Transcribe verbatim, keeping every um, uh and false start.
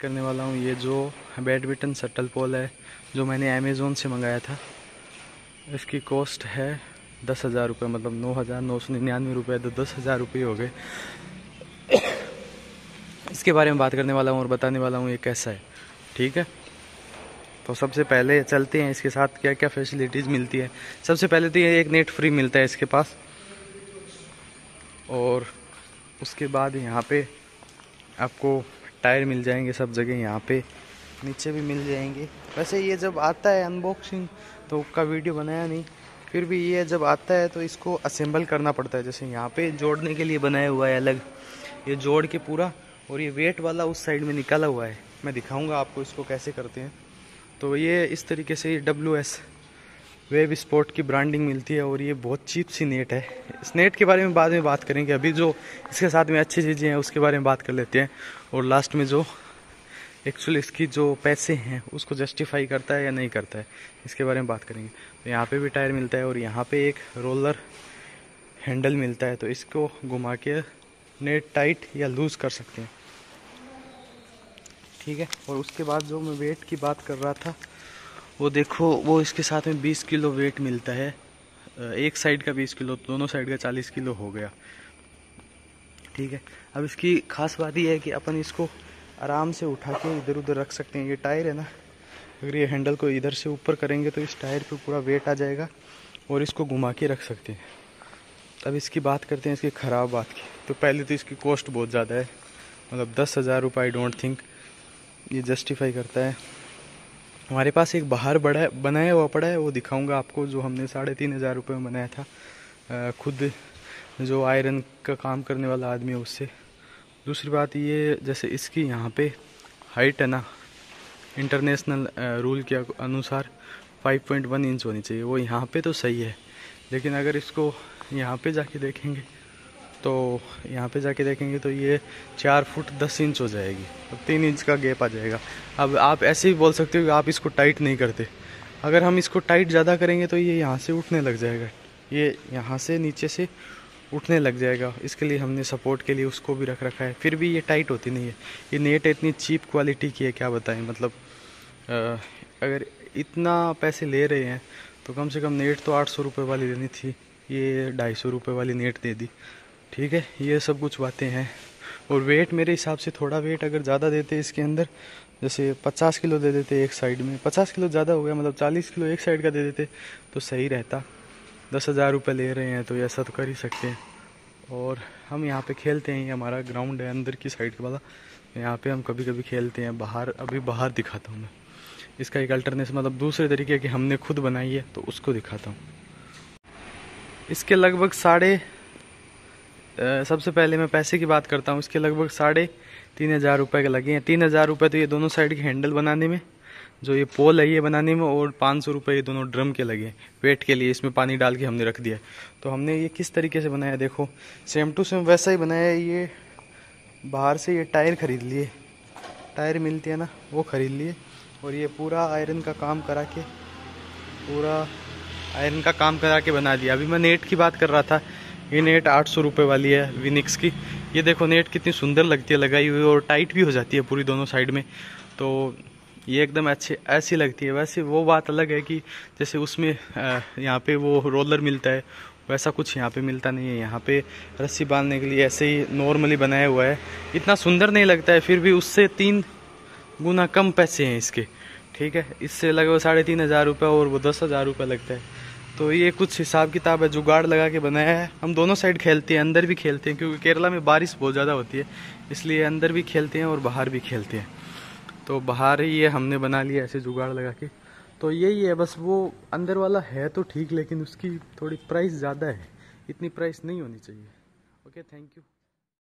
करने वाला हूँ ये जो बैडमिंटन शटल पॉल है जो मैंने अमेज़ोन से मंगाया था। इसकी कॉस्ट है दस हज़ार रुपये, मतलब नौ हज़ार नौ सौ निन्यानवे रुपये, तो दस हज़ार रुपये हो गए। इसके बारे में बात करने वाला हूँ और बताने वाला हूँ ये कैसा है, ठीक है। तो सबसे पहले चलते हैं इसके साथ क्या क्या फैसिलिटीज़ मिलती है। सबसे पहले तो ये एक नेट फ्री मिलता है इसके पास, और उसके बाद यहाँ पे आपको टायर मिल जाएंगे सब जगह, यहाँ पे नीचे भी मिल जाएंगे। वैसे ये जब आता है अनबॉक्सिंग तो उसका वीडियो बनाया नहीं, फिर भी ये जब आता है तो इसको असेंबल करना पड़ता है। जैसे यहाँ पे जोड़ने के लिए बनाया हुआ है अलग, ये जोड़ के पूरा, और ये वेट वाला उस साइड में निकाला हुआ है। मैं दिखाऊंगा आपको इसको कैसे करते हैं। तो ये इस तरीके से डब्ल्यू एस वेब स्पोर्ट की ब्रांडिंग मिलती है, और ये बहुत चीप सी नेट है। इस नेट के बारे में बाद में बात करेंगे, अभी जो इसके साथ में अच्छी चीज़ें हैं उसके बारे में बात कर लेते हैं, और लास्ट में जो एक्चुअली इसकी जो पैसे हैं उसको जस्टिफाई करता है या नहीं करता है इसके बारे में बात करेंगे। तो यहाँ पे भी टायर मिलता है, और यहाँ पे एक रोलर हैंडल मिलता है, तो इसको घुमा के नेट टाइट या लूज़ कर सकते हैं, ठीक है। और उसके बाद जो मैं वेट की बात कर रहा था वो देखो, वो इसके साथ में बीस किलो वेट मिलता है। एक साइड का बीस किलो, दोनों साइड का चालीस किलो हो गया, ठीक है। अब इसकी खास बात यह है कि अपन इसको आराम से उठा के इधर उधर रख सकते हैं। ये टायर है ना, अगर ये हैंडल को इधर से ऊपर करेंगे तो इस टायर पे पूरा वेट आ जाएगा, और इसको घुमा के रख सकते हैं। अब इसकी बात करते हैं इसकी ख़राब बात की। तो पहले तो इसकी कॉस्ट बहुत ज़्यादा है, मतलब दस हज़ार रुपये आई डोंट थिंक ये जस्टिफाई करता है। हमारे पास एक बाहर बड़ा बनाया हुआ पड़ा है, वो दिखाऊंगा आपको, जो हमने साढ़े तीन हज़ार रुपये में बनाया था, खुद जो आयरन का काम करने वाला आदमी है उससे। दूसरी बात ये, जैसे इसकी यहाँ पे हाइट है ना, इंटरनेशनल रूल के अनुसार पाँच पॉइंट एक इंच होनी चाहिए, वो यहाँ पे तो सही है। लेकिन अगर इसको यहाँ पे जाके देखेंगे तो यहाँ पे जाके देखेंगे तो ये चार फुट दस इंच हो जाएगी, अब तीन इंच का गैप आ जाएगा। अब आप ऐसे ही बोल सकते हो कि आप इसको टाइट नहीं करते। अगर हम इसको टाइट ज़्यादा करेंगे तो ये यहाँ से उठने लग जाएगा, ये यहाँ से नीचे से उठने लग जाएगा। इसके लिए हमने सपोर्ट के लिए उसको भी रख रखा है, फिर भी ये टाइट होती नहीं है। ये नेट इतनी चीप क्वालिटी की है, क्या बताएं। मतलब अगर इतना पैसे ले रहे हैं तो कम से कम नेट तो आठ सौ रुपये वाली लेनी थी, ये ढाई सौ रुपये वाली नेट दे दी, ठीक है। ये सब कुछ बातें हैं। और वेट मेरे हिसाब से थोड़ा वेट अगर ज़्यादा देते इसके अंदर, जैसे पचास किलो दे देते एक साइड में, पचास किलो ज़्यादा हो गया, मतलब चालीस किलो एक साइड का दे देते तो सही रहता। दस हज़ार रुपये ले रहे हैं तो ऐसा तो कर ही सकते हैं। और हम यहाँ पे खेलते हैं, ये हमारा ग्राउंड है अंदर की साइड वाला, यहाँ पे हम कभी कभी खेलते हैं। बाहर अभी बाहर दिखाता हूँ मैं इसका एक अल्टरनेट, मतलब दूसरे तरीके की हमने खुद बनाई है तो उसको दिखाता हूँ। इसके लगभग साढ़े सबसे पहले मैं पैसे की बात करता हूँ। इसके लगभग साढ़े तीन हज़ार रुपये के लगे हैं। तीन हज़ार रुपये तो ये दोनों साइड के हैंडल बनाने में, जो ये पोल है ये बनाने में, और पाँच सौ रुपये ये दोनों ड्रम के लगे वेट के लिए। इसमें पानी डाल के हमने रख दिया। तो हमने ये किस तरीके से बनाया देखो, सेम टू सेम वैसा ही बनाया है। ये बाहर से ये टायर ख़रीद लिए, टायर मिलती है ना वो ख़रीद लिए, और ये पूरा आयरन का काम करा के, पूरा आयरन का काम करा के बना दिया। अभी मैं नेट की बात कर रहा था, ये नेट आठ सौ रुपये वाली है विनिक्स की। ये देखो नेट कितनी सुंदर लगती है लगाई हुई, और टाइट भी हो जाती है पूरी दोनों साइड में, तो ये एकदम अच्छे ऐसी लगती है। वैसे वो बात अलग है कि जैसे उसमें यहाँ पे वो रोलर मिलता है, वैसा कुछ यहाँ पे मिलता नहीं है। यहाँ पे रस्सी बांधने के लिए ऐसे ही नॉर्मली बनाया हुआ है, इतना सुंदर नहीं लगता है, फिर भी उससे तीन गुना कम पैसे हैं इसके, ठीक है। इससे लगभग साढ़े तीन हज़ार रुपये और वो दस हज़ार रुपये लगता है। तो ये कुछ हिसाब किताब है, जुगाड़ लगा के बनाया है। हम दोनों साइड खेलते हैं, अंदर भी खेलते हैं, क्योंकि केरला में बारिश बहुत ज़्यादा होती है, इसलिए अंदर भी खेलते हैं और बाहर भी खेलते हैं। तो बाहर ही ये हमने बना लिया ऐसे जुगाड़ लगा के। तो यही है बस, वो अंदर वाला है तो ठीक, लेकिन उसकी थोड़ी प्राइस ज़्यादा है, इतनी प्राइस नहीं होनी चाहिए। Okay, thank you.